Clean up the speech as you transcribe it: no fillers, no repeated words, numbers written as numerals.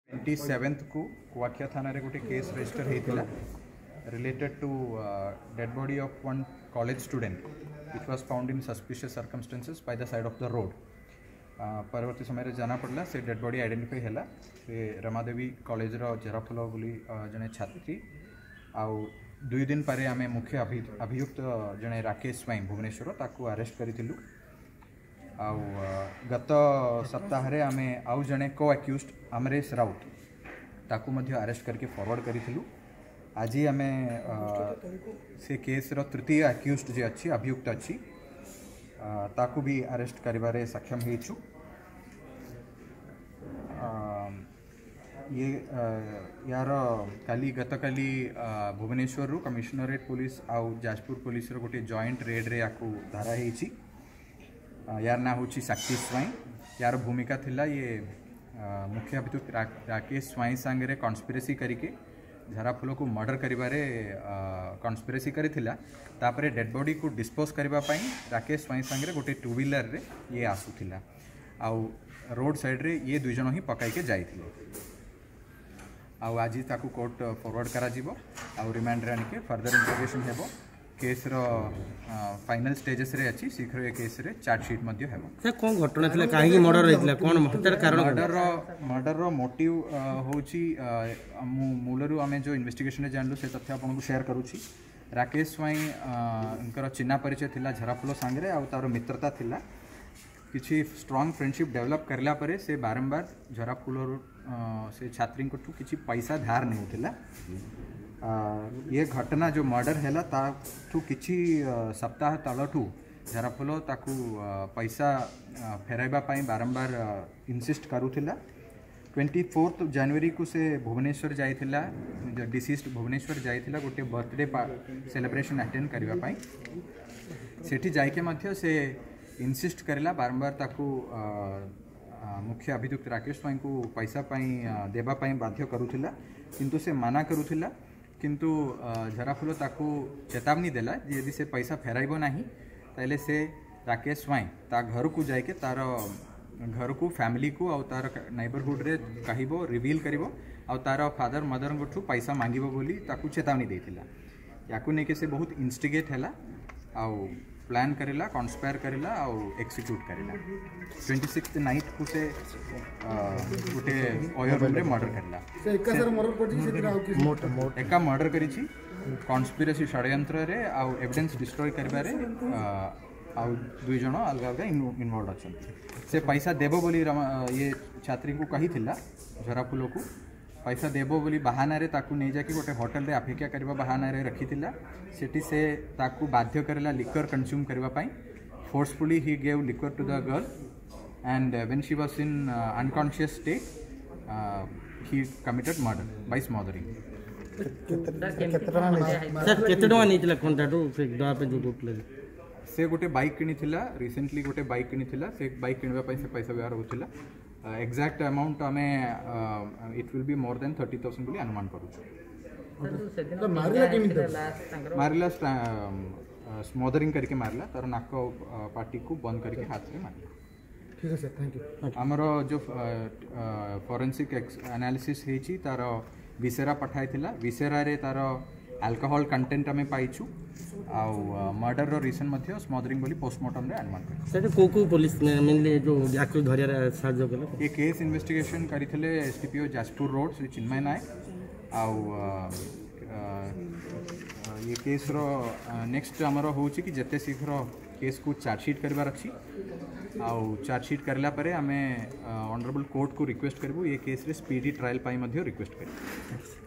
27 को कुआखिया थाना रे गोटे केस रजिस्टर होता related to dead body of one college student which was found in suspicious circumstances by the side of the road. परवर्ती समय जाना पड़ा से डेड बॉडी आइडेंटिफाई है से रमादेवी कॉलेज जेराफुल बोली जड़े छात्री आउ 2 दिन पर आम मुख्य अभियुक्त जड़े राकेश स्वाई भुवनेश्वर ताकू अरेस्ट करूँ। आउ गत सप्ताह रे आमे आउ जड़े को एक्यूज्ड अमरेश राउत ताकू मध्य अरेस्ट करके फॉरवर्ड करूँ। आज आम से केस रो तृतीय एक्यूज्ड जे अच्छी अभियुक्त अच्छी ताकू भी अरेस्ट करिबारे सक्षम होइछु। ये यार काली गतकाली भुवनेश्वर रु कमिश्नरेट पुलिस आउ जाजपुर पुलिस रो गोटे जॉइंट रेड रे याकू धारा होइछि। यार ना हूँ साक्षी स्वाई। यार भूमिका थिला ये मुख्य अभियुक्त राकेश स्वाई सांगे कन्स्पिरेसी करके झराफुल को मर्डर करिबारे कन्स्पिरेसी करिथिला। तापरे डेड बॉडी को डिस्पोज करबा पई राकेश स्वाई सांगे गोटे 2 व्हीलर रे ये आसुथिला आउ रोड साइड रे ये 2 जण ही पकाई के जाइथिले। आउ आज ताकू कोर्ट फॉरवर्ड करा जिवो आउ रिमांड रे आनिके फर्दर इंटरोगेशन हेबो। केस रो फाइनल स्टेजेस रे अछि। शीघ्र ए केस रे चार्जशीट मध्य हेबो। से कोन घटना थिला काहे की मर्डर होइतिला कोन हत्यार कारण मर्डर रो मोटिव होची मूलरू आमे जो इन्वेस्टिगेशन रे जानलु से तथ्य आपन को शेयर करूची। राकेश स्वाई इनकर चिन्हा परिचय थिला झराफुल सांगरे आ तारो मित्रता थिला। किछि स्ट्रांग फ्रेंडशिप डेवलप करला परे से बारंबार झराफुल से छात्री को किछि पैसा धार नहीं थिला। ये घटना जो मर्डर है ताठू किछि सप्ताह तलठू झराफुल ताकू पैसा फेराइबा पाई बारंबार इनसिस्ट करूथिला। 24 जनवरी को से भुवनेश्वर जाइथिला डिसीज्ड भुवनेश्वर जाइथिला गोटे बर्थडे सेलिब्रेशन अटेंड करबा पाई। सेठी जाइके मध्य से इनसिस्ट करला बारंबार ताकू मुख्य अभियुक्त राकेश स्वाई को पैसा पाई देबा पाई बाध्य करूथिला किंतु से मना करूथिला। किंतु झराफुल ताकू चेतावनी देला यदि से पैसा फेराइबो नाही ताले से राकेश स्वाई ता घर को जाके तार घर को फैमिली को आ तार नेबरहुड रे कहिबो रिवील करिवो आ तार फादर मदर गोठू पैसा मांगिबो बोली ताकू चेतावनी देथिला। याकू नेके से बहुत इंस्टिगेट हैला आ प्लान करेला कॉन्स्पायर करेला और एक्सिक्यूट करेला। 26 नाइट को से गोटे ऑयल रूम रे मर्डर करेला। से एका सर मर्डर करछि सेतिरा एका मर्डर करिछि कॉन्स्पिरेसी षड्यंत्र रे आ एविडेंस डिस्ट्रॉय करबा रे आ 2 जण अलग अलग इन्वॉल्व अछन। से पैसा देबो बोली ये छात्री को कहिथिला झराफुल को पैसा देबो बोली बहाना रे ताकू नहीं जाके गोटे होटल रे अपेक्षा करबा बहाना रे रखिथिला। सेठी से ताकू बाध्य करला लिकर कंज्यूम करबा पाई। Forcefully he gave liquor to the girl and when she was in unconscious state he committed murder by smothering. केते टका नीतिला कोनटाटू से डा पे जो गोटले से गोटे बाइक किनिथिला रिसेंटली गोटे बाइक किनिथिला। से बाइक किनबा पाई से पैसा व्यवहार होथिला। एक्जाक्ट अमाउंट आमे it will be more than 30,000 बोली अनुमान करूँ। मारिला स्मॉदरिंग करके मारला तार नाक पार्टी को बंद करके हाथ से मारला। ठीक है सर थैंक यू। आमर जो फोरेंसिक एनालिसिस हेची तार विसेरा पठाई थिला। विसेरा रे तार अल्कोहल कंटेंट आमे पाइछु आउ मर्डर रो रीजन मध्य स्मॉदरिंग बोली पोस्टमार्टम रे अनुमान कर। सेटे को पुलिस ने मेनली जो याकू धरिया रे साहाय्य केले ये केस इन्वेस्टिगेशन करिथिले एसटीपीओ जाजपुर रोड श्री चिन्मय नायक आउ ये केस रो नेक्स्ट हमर होउची कि जते शीघ्र केस को चार्जशीट करबार अछि आउ चार्जशीट करला परे हमें ऑनरेबल कोर्ट को रिक्वेस्ट करबो ये केस रे स्पीडी ट्रायल पाई मध्य रिक्वेस्ट करबो।